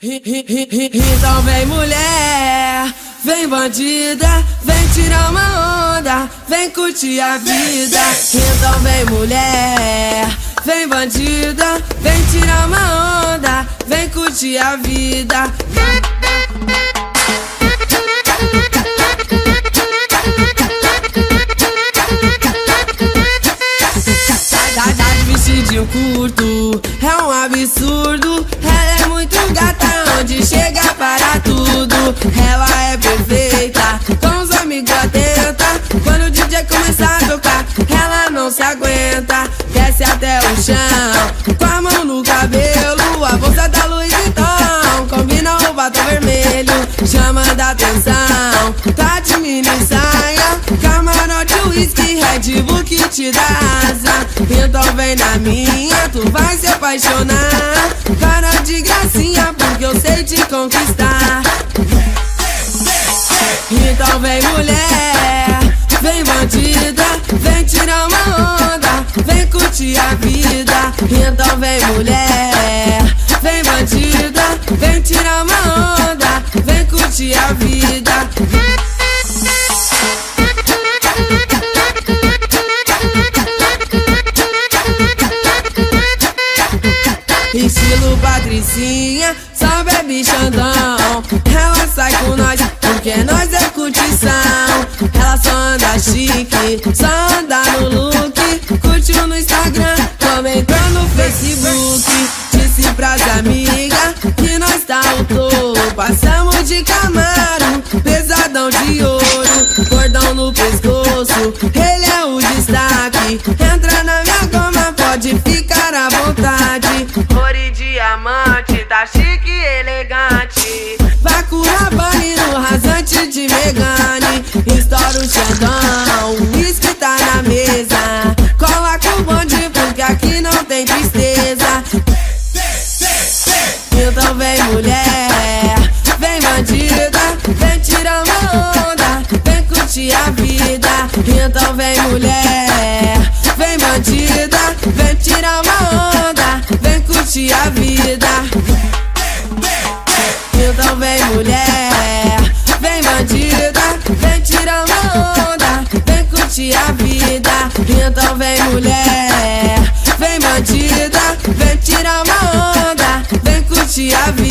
Então vem mulher, vem bandida, vem tirar uma onda, vem curtir a vida. Então vem mulher, vem bandida, vem tirar uma onda, vem curtir a vida. Tá de vestidinho curto, é um absurdo. Ela é muito gata, onde chega para tudo. Ela é perfeita, com os amigos atenta. Quando o DJ começar a tocar, ela não se aguenta. Desce até o chão, com a mão no cabelo. A bolsa da Louis Vuitton combina o batom vermelho, chamando a atenção. Tá de mini saia, camarote, whisky, Red Bull que te dá asa. Então vem na minha, tu vai se apaixonar. Cara de gracinha, porque eu sei te conquistar. Então vem mulher, vem bandida, vem tirar uma onda, vem curtir a vida. Então vem mulher, vem bandida, vem tirar uma onda, vem curtir a vida. Estilo Patricinha, só bebe Xandão. Ela sai com nós, porque nós é curtição. Ela só anda chique, só anda no look. Curtiu no Instagram, comentou no Facebook. Disse pras amigas que nós tá o topo. Passamos de Camaro, pesadão de ouro, cordão no pescoço, ele é o destaque. Entra na minha goma, pode ficar à vontade. Ouro e diamante, tá chique e elegante. Vai curar Bunny no rasante de Megane. Estoura o Xandão, o whisky tá na mesa. Coloca o bonde, porque aqui não tem tristeza. Então vem mulher, vem bandida, vem tirar uma onda, vem curtir a vida. Então vem mulher, vem bandida, vem tirar uma onda, vem curtir a vida. Então vem mulher, vem bandida, vem tirar uma onda, vem curtir a vida. Então vem mulher, vem bandida, vem tirar uma onda, vem curtir a vida.